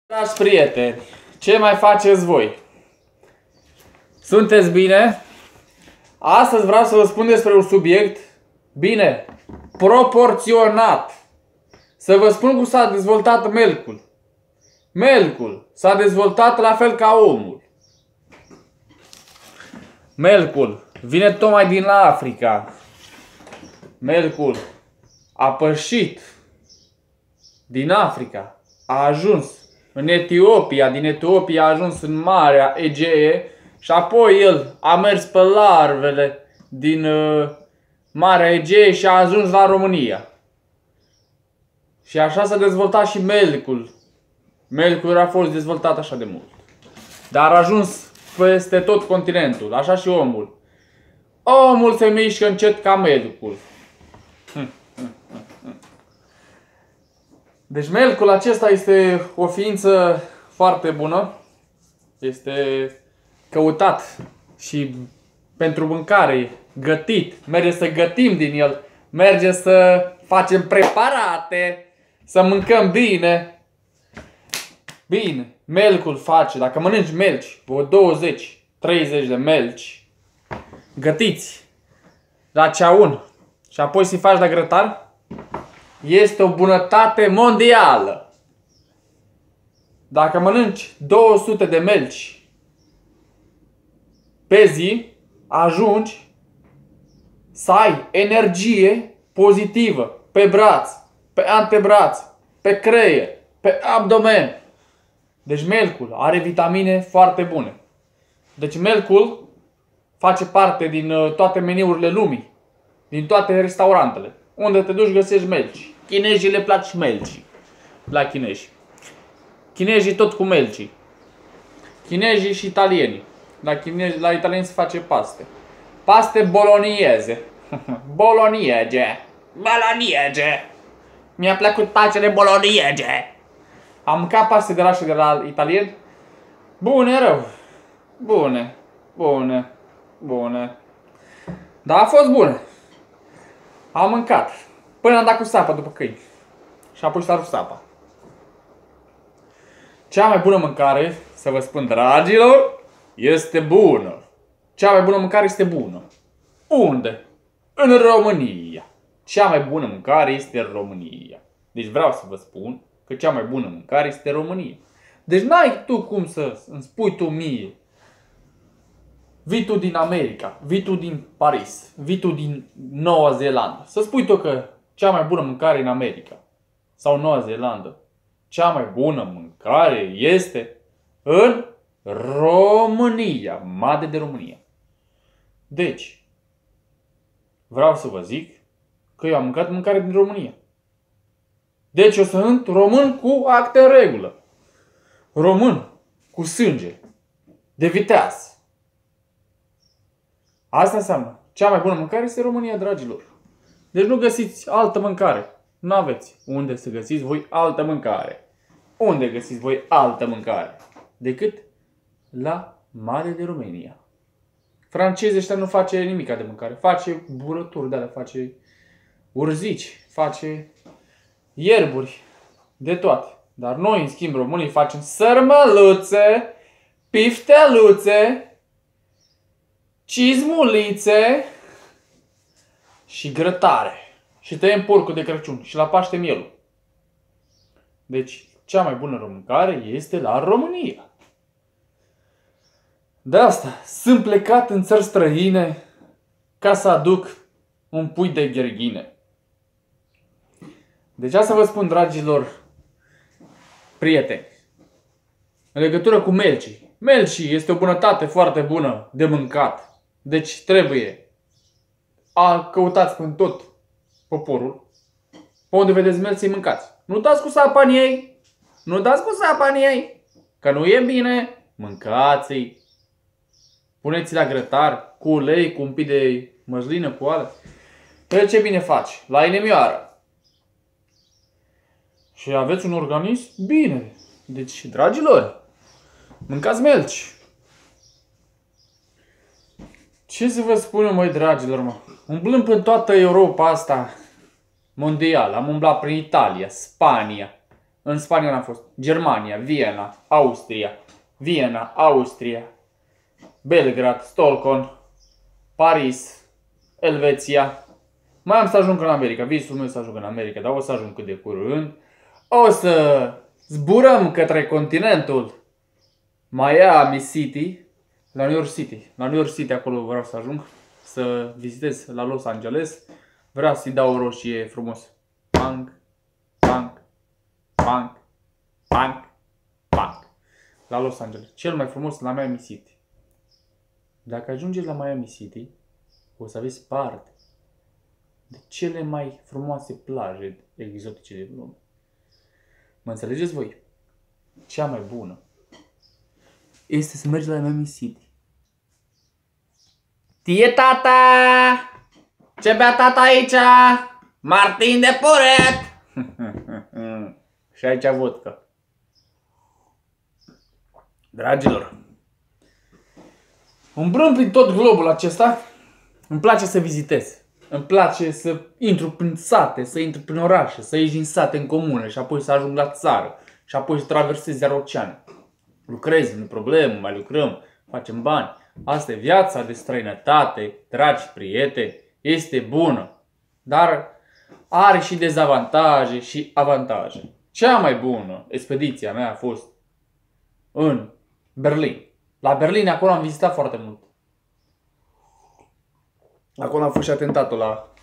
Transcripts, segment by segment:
Dragi prieteni, ce mai faceți voi? Sunteți bine? Astăzi vreau să vă spun despre un subiect bine proporționat. Să vă spun cum s-a dezvoltat melcul. Melcul s-a dezvoltat la fel ca omul. Melcul vine tocmai din Africa. Melcul a pășit din Africa, a ajuns în Etiopia, din Etiopia a ajuns în Marea Egee și apoi el a mers pe larvele din Marea Egee și a ajuns la România. Și așa s-a dezvoltat și melcul. Melcul a fost dezvoltat așa de mult. Dar a ajuns peste tot continentul, așa și omul. Omul se mișcă încet ca melcul. Deci melcul acesta este o ființă foarte bună. Este căutat și pentru mâncare, gătit. Merge să gătim din el. Merge să facem preparate. Să mâncăm bine. Bine, melcul face. Dacă mănânci melci, o 20-30 de melci gătiți la ceaun și apoi să-i faci la grătar, este o bunătate mondială. Dacă mănânci 200 de melci pe zi, ajungi să ai energie pozitivă pe braț, pe antebraț, pe creier, pe abdomen. Deci melcul are vitamine foarte bune. Deci melcul face parte din toate meniurile lumii, din toate restaurantele. Unde te duci găsești melci. Chinezii le plac și melci. La chinezi. Chinezii tot cu melci. Chinezii și italienii. La italieni se face paste. Paste bolonieze. Boloniege. Boloniege. Mi-a plăcut pacele boloniege. Am mâncat paste de la italieni. Bune, rău. Bune. Bune. Bune. Dar a fost bune. Am mâncat. Până am dat cu sapa după câini. Și apoi s-a rupt sapa. Cea mai bună mâncare, să vă spun, dragilor, este bună. Cea mai bună mâncare este bună. Unde? În România. Cea mai bună mâncare este în România. Deci vreau să vă spun că cea mai bună mâncare este în România. Deci n-ai tu cum să îmi spui tu mie: vii tu din America, vii tu din Paris, vii tu din Noua Zeelandă. Să spui tu că cea mai bună mâncare e în America sau Noua Zeelandă. Cea mai bună mâncare este în România, Made de România. Deci, vreau să vă zic că eu am mâncat mâncare din România. Deci eu sunt român cu acte în regulă. Român cu sânge de viteaz. Asta înseamnă, cea mai bună mâncare este România, dragilor. Deci nu găsiți altă mâncare. Nu aveți unde să găsiți voi altă mâncare. Unde găsiți voi altă mâncare? Decât la Made de România. Francezii ăștia nu face nimic de mâncare. Face burături de alea, face urzici, face ierburi, de toate. Dar noi, în schimb, românii facem sărmăluțe, pifteluțe, cizmulițe și grătare. Și tăiem porcul de Crăciun și la Paște mielul. Deci, cea mai bună mâncare este la România. De asta sunt plecat în țări străine ca să aduc un pui de gherghine. Deci asta vă spun, dragilor prieteni, în legătură cu melcii. Melcii este o bunătate foarte bună de mâncat. Deci trebuie căutați prin tot poporul. Pe unde vedeți melci să-i mâncați. Nu dați cu sapa în ei. Nu dați cu sapa în ei. Că nu e bine. Mâncați-i. Puneți-i la grătar cu ulei, cu un pic de măslină, cu alea. Păi ce bine faci? La inimioară. Și aveți un organism bine. Deci, dragilor, mâncați melci. Ce să vă spun, măi, dragilor, mă? Umblând prin toată Europa asta mondială, am umblat prin Italia, Spania, În Spania n-am fost. Germania, Viena, Austria. Viena, Austria. Belgrad, Stockholm, Paris, Elveția. Mai am să ajung în America. Visul meu să ajung în America, dar o să ajung cât de curând. O să zburăm către continentul Miami City, la New York City. La New York City acolo vreau să ajung, să vizitez la Los Angeles. Vreau să-i dau o roșie frumos. Pang, pang, pang, pang, pang. La Los Angeles. Cel mai frumos la Miami City. Dacă ajungeți la Miami City, o să aveți parte de cele mai frumoase plaje exotice din lume. Mă înțelegeți voi? Cea mai bună este să mergi la Miami City. Tie tata! Ce bea tata aici? Martin de Puret! Și aici vodka. Dragilor, umblând prin tot globul acesta, îmi place să vizitez. Îmi place să intru prin sate, să intru prin orașe, să ieși din sate în comune și apoi să ajung la țară și apoi să traversez iar oceane. Lucrez, nu problemă, mai lucrăm, facem bani. Asta e viața de străinătate, dragi prieteni, este bună, dar are și dezavantaje și avantaje. Cea mai bună expediția mea a fost în Berlin. La Berlin, acolo am vizitat foarte mult. Acolo a fost și atentatul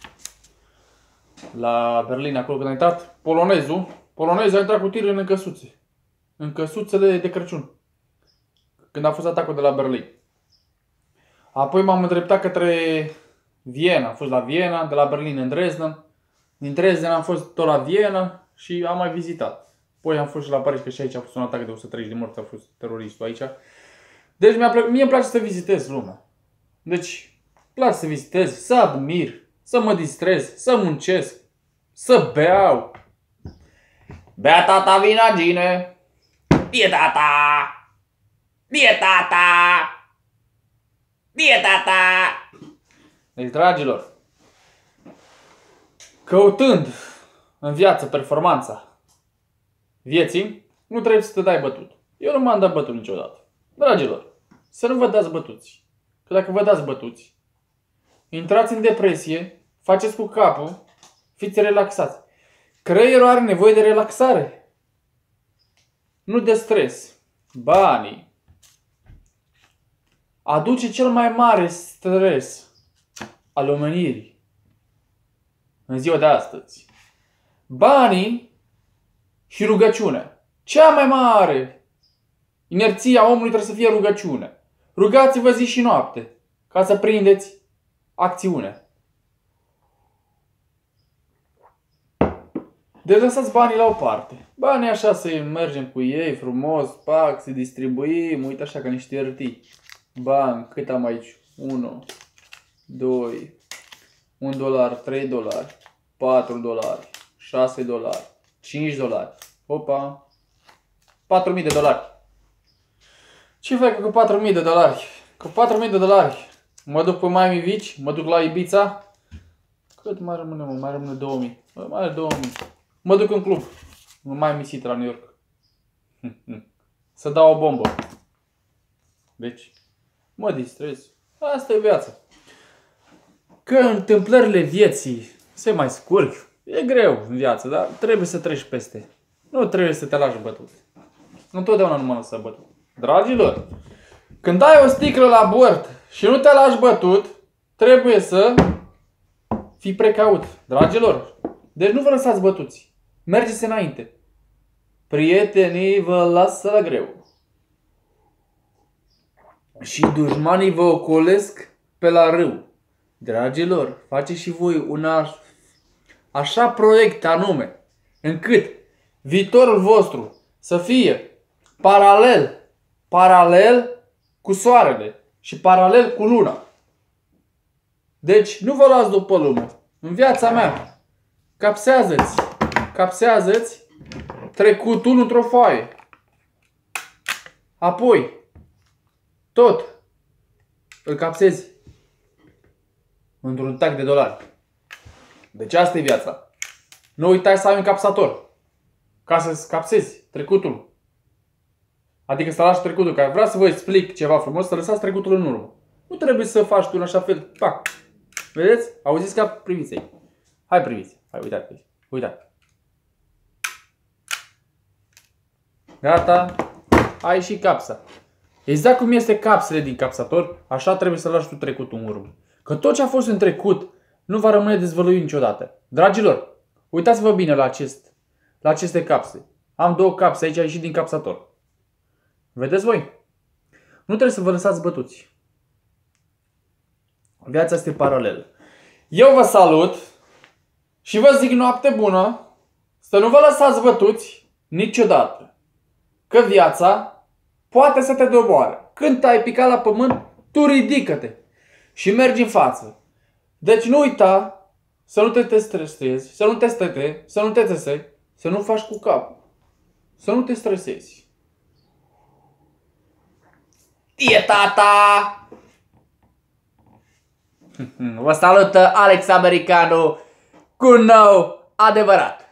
la Berlin, acolo când a intrat polonezul a intrat cu tiruri în căsuțe. În căsuțele de Crăciun. Când a fost atacul de la Berlin. Apoi m-am îndreptat către Viena. Am fost la Viena, de la Berlin în Dresden. Din Dresden am fost tot la Viena și am mai vizitat. Apoi am fost și la Paris, că și aici a fost un atac de 130 de morți, a fost teroristul aici. Deci mie îmi place să vizitez lumea. Deci place să vizitez, să admir, să mă distrez, să muncesc, să beau. Bea tata vinagine. Die tata! Die tata! Die tata! Deci, dragilor, căutând în viață performanța vieții, nu trebuie să te dai bătut. Eu nu m-am dat bătut niciodată. Dragilor, să nu vă dați bătuți. Că dacă vă dați bătuți, intrați în depresie, faceți cu capul, fiți relaxați. Creierul are nevoie de relaxare, nu de stres. Banii aduce cel mai mare stres al omenirii în ziua de astăzi. Banii și rugăciunea. Cea mai mare inerția omului trebuie să fie rugăciune. Rugați-vă zi și noapte ca să prindeți acțiune. Deci lăsați banii la o parte. Banii așa să mergem cu ei frumos, pac, să distribuim, uite așa ca niște hârtii. Bani, cât am aici? 1, 2, 1 dolar, 3 dolari, 4 dolari, 6 dolari, 5 dolari. Opa! 4.000 de dolari. Ce fac cu 4.000 de dolari? Cu 4.000 de dolari mă duc pe Miami Beach, mă duc la Ibiza. Cât mai rămâne, mă? Mai rămâne 2.000. Mai are 2.000. Mă duc în club. În Miami City, la New York. Să dau o bombă. Deci, mă distrez. Asta e viața. Că întâmplările vieții se mai scurg. E greu în viață, dar trebuie să treci peste. Nu trebuie să te lași bătut. Întotdeauna nu mă lăsa bătut. Dragilor, când ai o sticlă la bord și nu te lași bătut, trebuie să fii precaut. Dragilor, deci nu vă lăsați bătuți. Mergeți înainte. Prietenii vă lasă la greu. Și dușmanii vă ocolesc pe la râu. Dragilor, faceți și voi un așa proiect anume, încât viitorul vostru să fie paralel cu soarele și paralel cu luna. Deci nu vă luați după lume. În viața mea, capsează-ți trecutul într-o foaie. Apoi, tot îl capsezi într-un tac de dolari. Deci asta e viața. Nu uitați să ai un capsator. ca să scapsezi trecutul. Adică să lași trecutul, că vreau să vă explic ceva frumos, să lăsați trecutul în urmă. Nu trebuie să faci tu în așa fel. Pac. Vedeți? Auziți ca priviți. Hai priviți. Hai, uitați. Uitați. Gata. Ai și capsa. Exact cum este capsele din capsator, așa trebuie să lași tu trecutul în urmă. Că tot ce a fost în trecut nu va rămâne dezvăluit niciodată. Dragilor, uitați-vă bine la aceste capse. Am două capse aici, ai și din capsator. Vedeți voi? Nu trebuie să vă lăsați bătuți. Viața este paralelă. Eu vă salut și vă zic noapte bună, să nu vă lăsați bătuți niciodată. Că viața poate să te doboare. Când te-ai picat la pământ, tu ridică-te și mergi în față. Deci nu uita să nu te stresezi, să nu te stăte, să nu te țesei, să nu faci cu capul. Să nu te stresezi. E tata! Vă salută Alex Americanu cu un nou adevărat.